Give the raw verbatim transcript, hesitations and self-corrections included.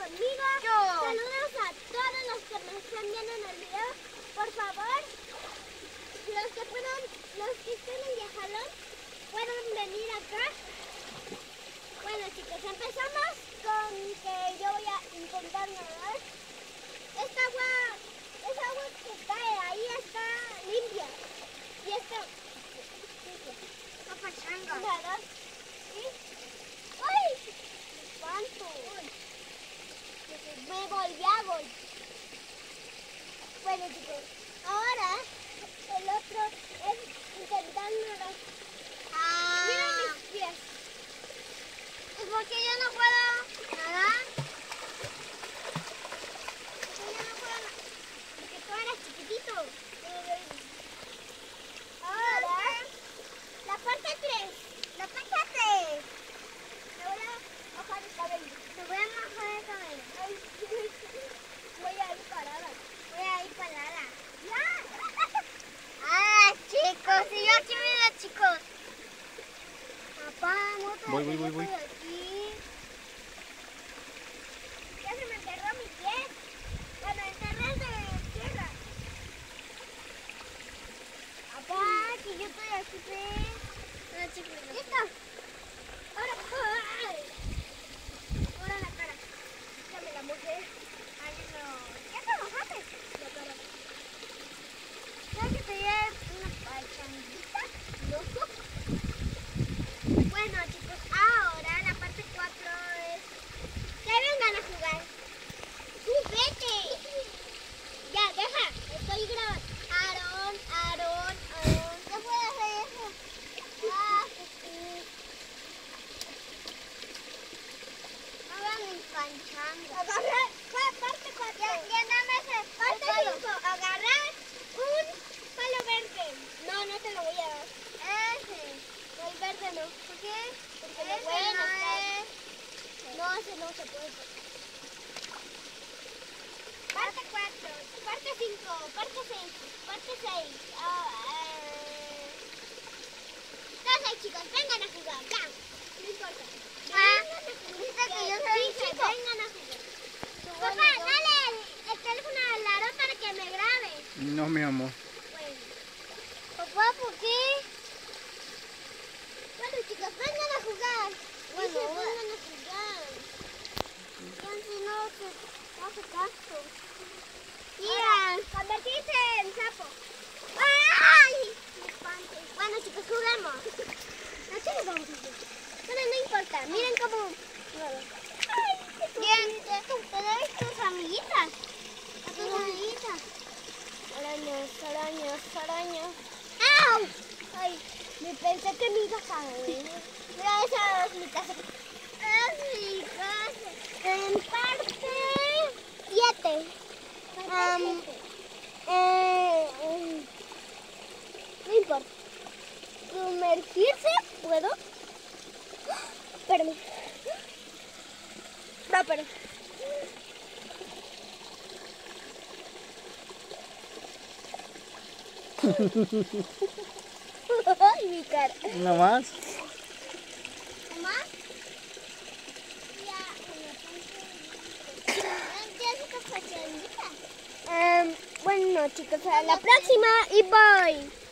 conmigo. Yo. Saludos a todos los que me están viendo en el video. Por favor, los que puedan, los que estén en Yajalón, pueden venir acá. Bueno chicos, empezamos con que yo voy a intentar nadar. Esta agua, esa agua que cae ahí está limpia. Y esta Está pasando. ¿verdad? ¿Sí? ¡Ay! ¡Espanto! Me volví a golpear. Bueno chicos, ahora el otro es intentar nadar. Ah. Mira mis pies. ¿Y por qué yo no puedo nadar? Porque yo no puedo nadar. Porque tú eres chiquitito. Ahora, la parte tres. La parte tres. Me voy a mojar el cabello. Te voy a mojar el cabello. Ay, voy a ir parada. Voy a ir parada. ¡Ya! Ah, chicos, y yo aquí mira, chicos. Papá, no te Voy, voy, voy, voy. estoy aquí. Ya se me enterró mi pie. Bueno, enterré de tierra. Papá, que yo estoy aquí, ¿ves? No, chicos, no. ¿Listo? Ahora, ¡ay! Ahora la cara. Ya me la mojé. Ay, no. ¿Ya te mojaste? La cara. ¿Sabes que te lleve una pachanguita? No. Bueno chicos, ahora la parte cuatro es que vengan a jugar. ¡Tú vete! Ya, deja, estoy grabando. Aarón, Aarón, Aarón. ¿Qué puedo hacer eso? Ah, que sí. Hagan mi panchanga. Agarrar, pa- parte cuatro. Ya, ya dame ese. Parte palo. cinco, agarrar un palo verde. No, no te lo voy a dar. Ese. El verde no. ¿Por qué? Porque Ese lo pueden no estar. es. No, ese no se puede. Parte cuatro, parte cinco, parte seis, parte seis. Ah, eh. Entonces chicos, vengan a jugar, ya. No importa. Ah, Vengan a jugar. dice que yo soy un Dije, chico. vengan a jugar. Bueno, Papá, yo- dale el, el teléfono a Larón para que me grabe. No, mi amor. Bueno, Papá, ¿por qué? bueno chicos, vengan a jugar. Bueno, Dije, bueno. vengan a jugar. Ya si no te no hace caso. Mira, convertirse en sapo. ¡Ay! Me espanté. Bueno chicos, juguemos. ¿A qué le vamos a hacer? Bueno, no importa. Miren cómo... Ay, qué Bien, bonita. tú te debes tus amiguitas. A tus Mira. amiguitas. Arañas, arañas, arañas. ¡Au! Ay, me pensé que me iba a caer. Mira, esa es mi casa. Es mi casa. En parte siete. Am, Eh, eh, no importa. ¿Sumergirse? ¿Puedo? Espérame. No, pero. Ay, mi cara. ¿No más? ¿Más? ya, ya se te fue chandita. Em, bueno, chicos, a la próxima y bye.